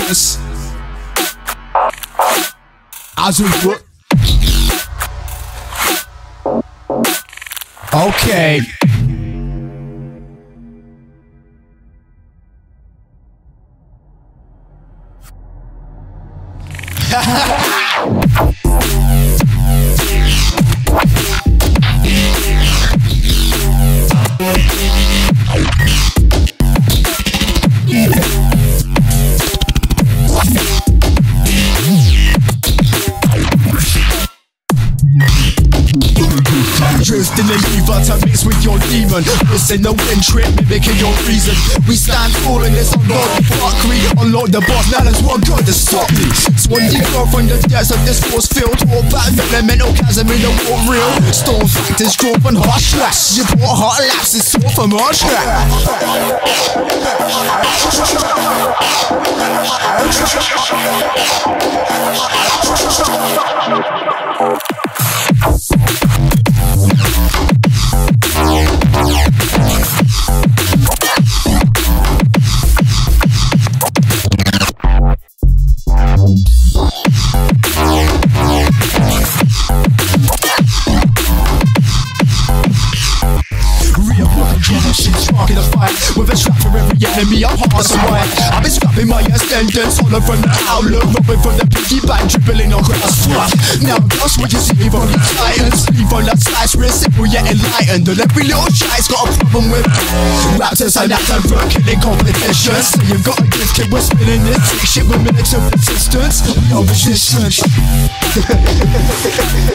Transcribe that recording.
Raptus. Azuruk. Okay. In the lever to mix with your demon. This ain't no win trip, mimicking your reason. We stand falling, this unload fuckery. Unload the boss, now there's one god to stop me. Swan deeper from the depths of this force field. War back, elemental chasm in the war real. Storm factors, draw from harsh slash. Your poor heart lapses, sword from our track. Sparking a fight with a trap for every enemy I'm hard to fight. I've been scrapping my extenders, holler from the outlook, robbing from the piggy bank, dribbling on grass. Fuck. Now that's what you see from these titans. Leave on that slice, we're simple yet enlightened. And every little shite's got a problem with Raptors and Afro killing competition. So you've got a gift, kid, we're spinning this shit with military resistance. We are resistance.